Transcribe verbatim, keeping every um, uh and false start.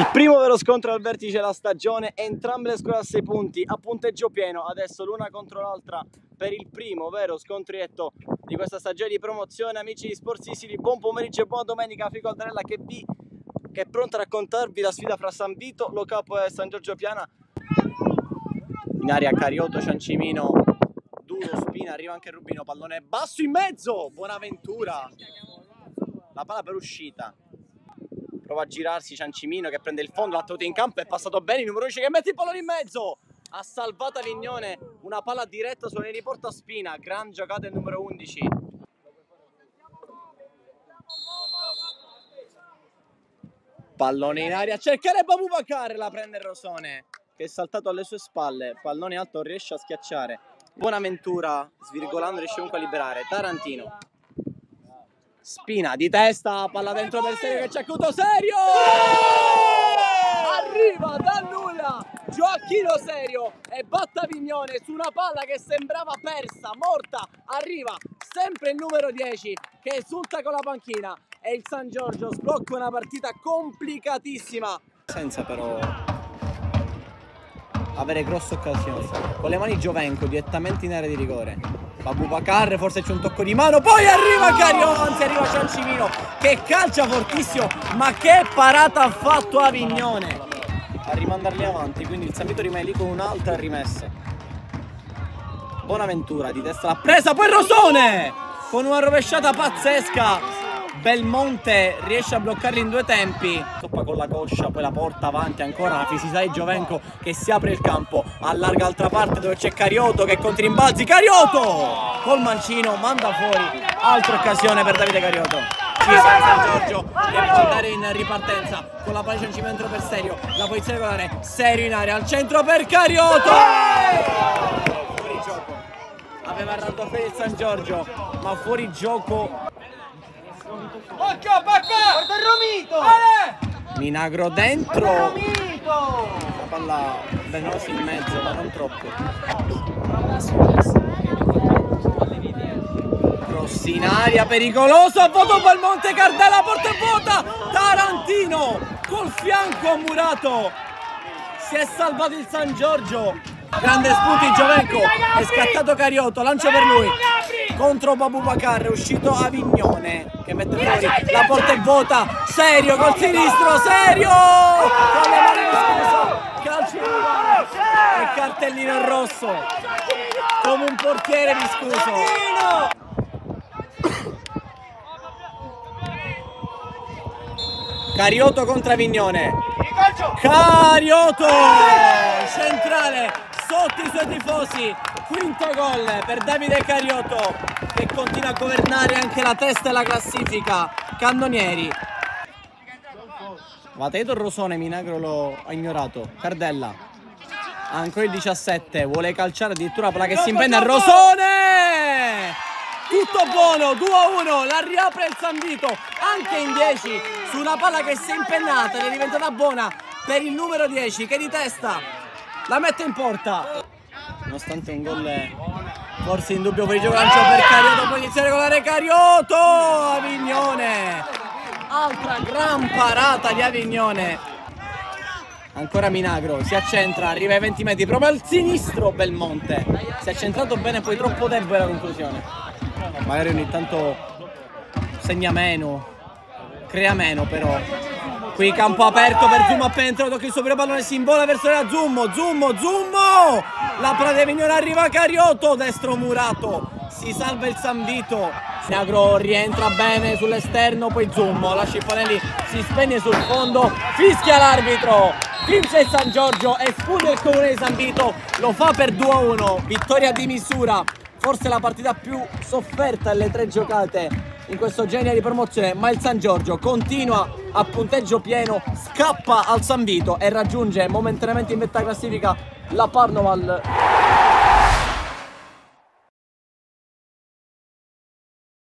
Il primo vero scontro al vertice della stagione, entrambe le squadre a sei punti, a punteggio pieno, adesso l'una contro l'altra per il primo vero scontrietto di questa stagione di promozione. Amici di Sport Sicily, buon pomeriggio e buona domenica. Fico Aldarella che, vi, che è pronta a raccontarvi la sfida fra San Vito, Lo Capo e San Giorgio Piana. In aria Carioto, Ciancimino, duro, Spina, arriva anche Rubino, pallone basso in mezzo, Buonaventura, la palla per uscita. Prova a girarsi Ciancimino che prende il fondo, l'ha tenuto in campo, è passato bene il numero dieci che mette il pallone in mezzo. Ha salvato Avignone, una palla diretta sulla linea di porta Spina, gran giocata il numero undici. Pallone in aria, cercare Babubakar, la prende Rosone che è saltato alle sue spalle, pallone alto, riesce a schiacciare. Buonaventura svirgolando riesce comunque a liberare Tarantino. Spina di testa, palla dentro per Serio che c'è acuto Serio! Arriva dal nulla Gioacchino Serio e batte Avignone su una palla che sembrava persa, morta. Arriva sempre il numero dieci che esulta con la panchina e il San Giorgio sblocca una partita complicatissima senza però avere grosse occasioni. Con le mani Giovenco direttamente in area di rigore. Babubakar, forse c'è un tocco di mano, poi arriva Carioto, anzi arriva Ciancimino che calcia fortissimo, ma che parata ha fatto Avignone a rimandarli avanti, quindi il San Vito rimane lì con un'altra rimessa. Buonaventura di testa l'ha presa, poi Rosone con una rovesciata pazzesca. Belmonte riesce a bloccarli in due tempi, toppa con la coscia, poi la porta avanti ancora, la fisicità di Giovenco che si apre il campo, allarga l'altra parte dove c'è Carioto che contro rimbalzi, Carioto col mancino manda fuori, altra occasione per Davide Carioto. Ci sta San Giorgio che deve andare in ripartenza con la palla di Ciancimento per Serio, la posizione regolare, Serio in area al centro per Carioto, fuori gioco, aveva raddoppiato il San Giorgio ma fuori gioco. Occhio, Peppe! Guarda il Romito! Ale! Minagro dentro! Guarda il Romito! La palla Venosi in mezzo, ma non troppo. Cross in aria, pericoloso, a voto Belmonte, Cardella, porta e vuota! Tarantino col fianco a Murato! Si è salvato il San Giorgio! Grande spunto in Giovenco, è scattato Carioto, lancia per lui contro Babubakar, è uscito Avignone che mette fuori, la porta e vuota, Serio col sinistro, Serio con le mani discuso, calcio in rigore e cartellino rosso come un portiere discuso. Carioto contro Avignone, Carioto centrale sotto i suoi tifosi, quinto gol per Davide Carioto che continua a governare anche la testa e la classifica. Cannonieri, Vateto Rosone, Minagro lo ha ignorato, Cardella ancora il diciassette, vuole calciare addirittura palla che si impenna, Rosone tutto buono, due a uno, la riapre il San Vito anche in dieci su una palla che si è impennata ed è diventata buona per il numero dieci che di testa la mette in porta, nonostante un gol forse in dubbio fuori gioco, lancio per Carioto, può iniziare a regolare Carioto, Avignone, altra gran parata di Avignone, ancora Minagro, si accentra, arriva ai venti metri, proprio al sinistro Belmonte, si è centrato bene, poi troppo debole la conclusione, magari ogni tanto segna meno, crea meno però. Qui campo aperto per Zummo appena entrato, che il suo pallone si imbola verso la Zummo, Zummo, Zummo! La palla di Avignone, arriva Carioto, destro Murato, si salva il San Vito, Minagro rientra bene sull'esterno, poi Zummo, lascia il pallone lì, si spegne sul fondo, fischia l'arbitro, vince il San Giorgio, esclude il comune di San Vito, lo fa per due a uno, vittoria di misura, forse la partita più sofferta delle tre giocate in questo genere di promozione, ma il San Giorgio continua a punteggio pieno, scappa al San Vito e raggiunge momentaneamente in vetta classifica la Parnoval.